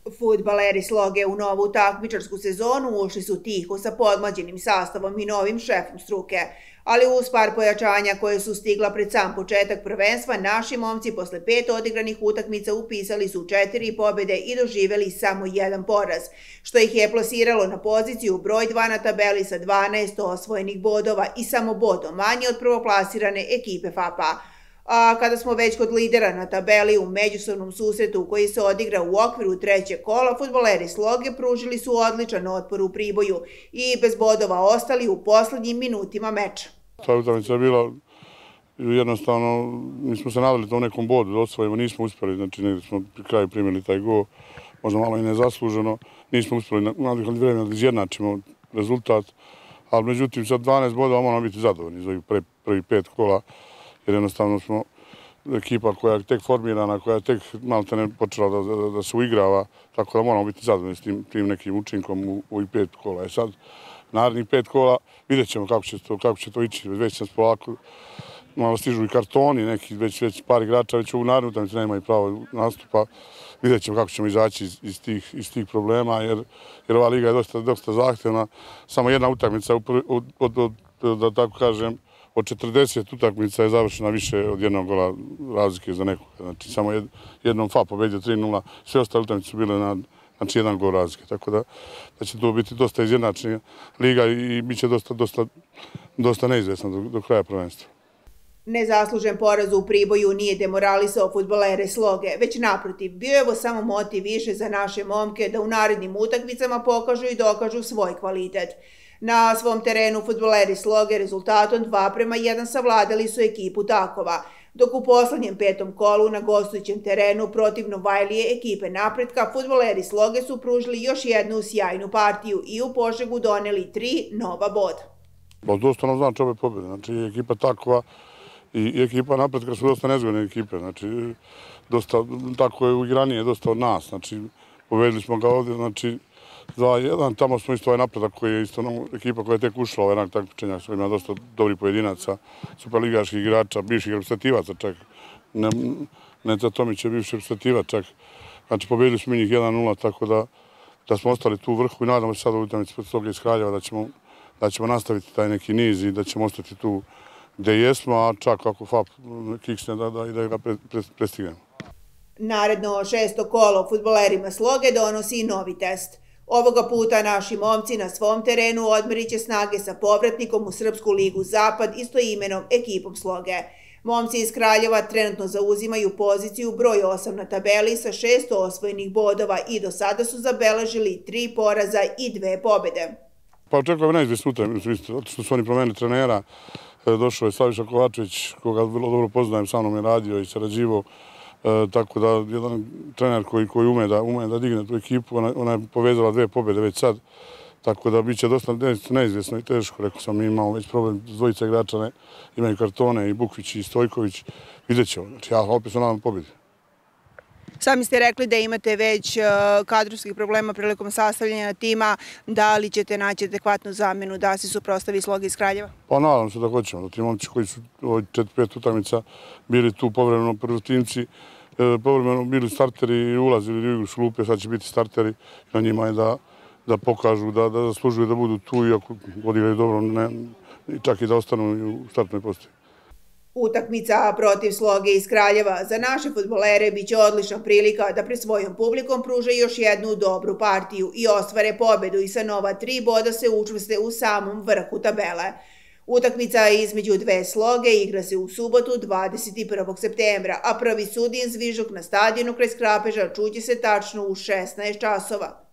Fudbaleri Sloge u novu takmičarsku sezonu ušli su tiho sa podmlađenim sastavom i novim šefom struke, ali uz par pojačanja koje su stigla pred sam početak prvenstva, naši momci posle 5 odigranih utakmica upisali su 4 pobede i doživeli samo 1 poraz, što ih je plasiralo na poziciju broj 2 na tabeli sa 12 osvojenih bodova i samo bodom manje od prvoplasirane ekipe FAPA. A kada smo već kod lidera na tabeli u međusobnom susretu koji se odigra u okviru trećeg kola, fudbaleri Sloge pružili su odličan otpor u Priboju i bez bodova ostali u poslednjim minutima meča. Ta utakmica je bila jednostavno, mi smo se nadali da u nekom bodu da osvojimo, nismo uspjeli, znači negdje smo pri kraju primili taj gol, možda malo i nezasluženo, nismo uspjeli nadihali vremena da izjednačimo rezultat, ali međutim sa 12 bodova moramo biti zadovoljni za prvi 5 kola, jer jednostavno smo ekipa koja je tek formirana, koja je tek maltene počela da se uigrava, tako da moramo biti zadovoljni s tim nekim učinkom u ovih 5 kola. Sad, narednih 5 kola, vidjet ćemo kako će to ići, već nas polako malo stižu i kartoni, neki već par igrača, već u narednu utakmicu nemaju pravo nastupa, vidjet ćemo kako ćemo izaći iz tih problema, jer ova liga je dosta zahtjevna, samo jedna utakmica, da tako kažem, od 40 utakmica je završena više od jednog gola razlike za nekog. Znači, samo jednom FA pobedio 3-0, sve ostale utakmice su bile na jedan gol razlike. Tako da će to biti dosta izjednačena liga i bit će dosta neizvesna do kraja prvenstva. Nezaslužen poraz u Priboju nije demoralisao fudbalere Sloge, već naprotiv, bio je ovo samo motiv više za naše momke da u narednim utakmicama pokažu i dokažu svoj kvalitet. Na svom terenu fudbaleri Sloge rezultatom 2:1 savladali su ekipu Takova, dok u poslednjem 5. kolu na gostujućem terenu protiv Novajlije ekipe Napretka fudbaleri Sloge su pružili još jednu sjajnu partiju i u Požegu doneli 3 nova boda. Dosta nam znači ove pobjede, znači ekipa Takova i ekipa Napretka su dosta nezgodne ekipe, znači tako je uigranije dosta od nas, znači pobedili smo ga ovdje, znači 2-1, tamo smo isto ovaj Napredak koji je isto ekipa koja je tek ušla u ovaj rang takmičenja, što ima dosta dobrih pojedinaca, superligaških igrača, bivših reprezentativaca čak, Neca Tomić je bivši reprezentativac čak, znači pobedili smo njih 1-0, tako da smo ostali tu u vrhu i nadamo se sad u utakmici protiv Sloge iz Kraljeva da ćemo nastaviti taj neki niz i da ćemo ostati tu gde jesmo, a čak ako FAP kiksne da ga prestignemo. Naredno 6. kolo fudbalerima Sloge donosi novi test. Ovoga puta naši momci na svom terenu odmerit će snage sa povratnikom u Srpsku ligu Zapad istoimenom ekipom Sloge. Momci iz Kraljeva trenutno zauzimaju poziciju broj 8 na tabeli sa 6 osvojenih bodova i do sada su zabeležili 3 poraza i 2 pobede. Pa očekujemo neizvjesnu utakmicu, zato što su oni promenili trenera. Došao je Slaviša Kovačević, koga vrlo dobro poznajem, sa mnom je radio i sarađivao. Tako da jedan trener koji ume da digne tu ekipu, ona je povezala 2 pobjede već sad, tako da bit će dosta neizvjesno i teško. Rekao sam, mi imamo već problem s dvojica igrača, imaju kartone i Bukvić i Stojković, vidjet ćemo. Znači ja opet se nadam pobjedi. Sami ste rekli da imate već kadrovskih problema prilikom sastavljanja tima, da li ćete naći adekvatnu zamenu da se suprotstavi Slogi iz Kraljeva? Pa nadam se da hoćemo, da ti momci koji su u 4-5 utakmica bili tu povremeno prvotimci, povremeno bili starteri i ulazili u igru šlupe, sad će biti starteri, na njima je da pokažu, da zaslužuju da budu tu i ako odigraju dobro, čak i da ostanu u startnoj postaji. Utakmica protiv Sloge iz Kraljeva za naše fudbalere biće odlična prilika da pred svojom publikom pruže još jednu dobru partiju i ostvare pobedu i sa nova 3 boda se učvrste u samom vrhu tabele. Utakmica između dve Sloge igra se u subotu 21. septembra, a prvi sudijin zvižduk na stadionu kraj Skrapeža čuće se tačno u 16 časova.